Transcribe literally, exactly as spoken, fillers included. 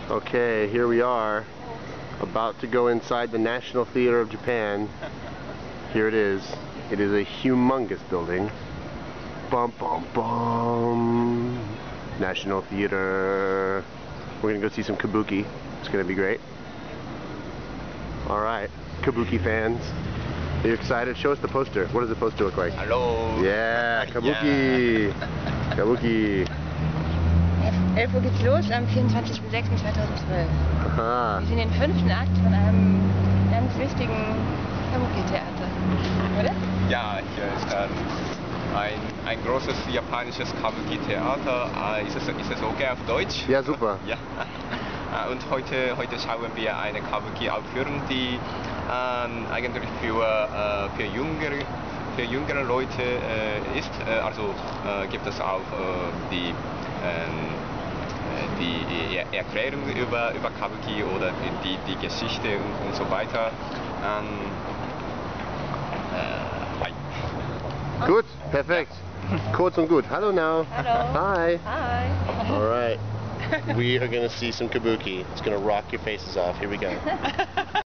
Okay, here we are, about to go inside the National Theatre of Japan. Here it is. It is a humongous building. Bum bum bum. National Theatre. We're gonna go see some Kabuki. It's gonna be great. Alright, Kabuki fans. Are you excited? Show us the poster. What does the poster look like? Hallo. Yeah, Kabuki. Yeah. Kabuki. elf Uhr geht's los am vierundzwanzigsten sechsten zweitausendzwölf. Aha. Wir sehen den fünften Akt von einem ganz wichtigen Kabuki-Theater, oder? Ja, hier ist ähm, ein, ein großes japanisches Kabuki-Theater. Äh, ist, es, ist es okay auf Deutsch? Ja, super. Ja. Äh, Und heute, heute schauen wir eine Kabuki-Aufführung, die ähm, eigentlich für, äh, für, jüngere, für jüngere Leute äh, ist. Äh, also äh, gibt es auch äh, die ähm, die Erklärung über, über Kabuki oder die, die Geschichte und, und so weiter. Ähm, äh, hi. Gut, perfekt. Kurz und gut. Hello now. Hello. Hi. Hi. All right. We are going to see some Kabuki. It's going to rock your faces off. Here we go.